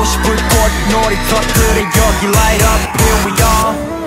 불꽃 놀이터들의 여기 light up, here we are.